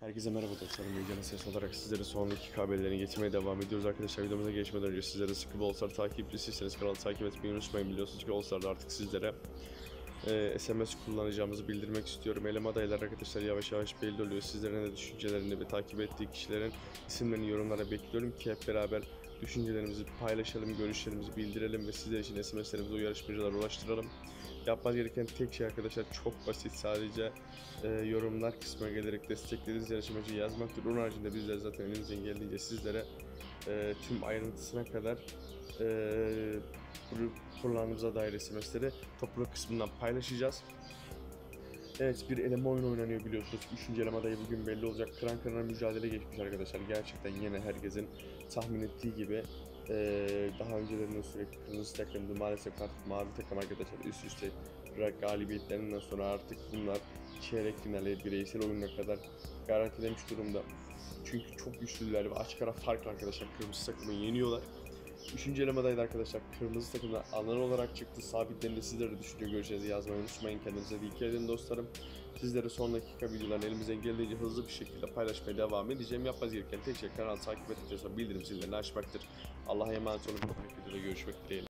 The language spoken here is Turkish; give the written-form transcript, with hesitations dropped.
Herkese merhaba dostlarım. Videonun ses olarak sizlere son dakika haberlerini getirmeye devam ediyoruz arkadaşlar. Videomuza geçmeden önce sizlere sıkı bir All-Star takipçisiyseniz kanalı takip etmeyi unutmayın. Biliyorsunuz ki All-Star'da artık sizlere SMS kullanacağımızı bildirmek istiyorum. Eleme adaylar arkadaşlar yavaş yavaş belli oluyor. Sizlerin de düşüncelerini ve takip ettiği kişilerin isimlerini yorumlara bekliyorum ki hep beraber düşüncelerimizi paylaşalım, görüşlerimizi bildirelim ve sizler için SMS'lerimizi o yarışmacılara ulaştıralım. Yapmanız gereken tek şey arkadaşlar çok basit, sadece yorumlar kısmına gelerek desteklediğiniz yarışmacıyı yazmaktır. Onun haricinde bizler zaten elimizden geldiğince sizlere tüm ayrıntısına kadar kullandığımıza dair SMS'leri topluluk kısmından paylaşacağız. Evet, bir eleme oyunu oynanıyor biliyorsunuz. 3. eleme adayı bugün belli olacak. Kıran kırana mücadele geçmiş arkadaşlar. Gerçekten yine herkesin tahmin ettiği gibi daha öncelerinde sürekli kırmızı takımdı. Maalesef artık mavi takım arkadaşlar üst üste galibiyetlerinden sonra artık bunlar çeyrek finale, bireysel oyununa kadar garantilemiş durumda. Çünkü çok güçlüler ve açık ara farklı arkadaşlar kırmızı takımı yeniyorlar. 3. elemedaydı arkadaşlar. Kırmızı takımda alan olarak çıktı. Sabitlerinde sizlere de düşünce görüşlerinizi yazmayı unutmayın. Kendinize dikkat edin dostlarım. Sizlere son dakika videolarını elimizden geldiğince hızlı bir şekilde paylaşmaya devam edeceğim. Yapmanız gereken tek şey kanalı takip ettikten sonra bildirim zillerini açmaktır. Allah'a emanet olun. Bir sonraki videoda görüşmek dileğiyle.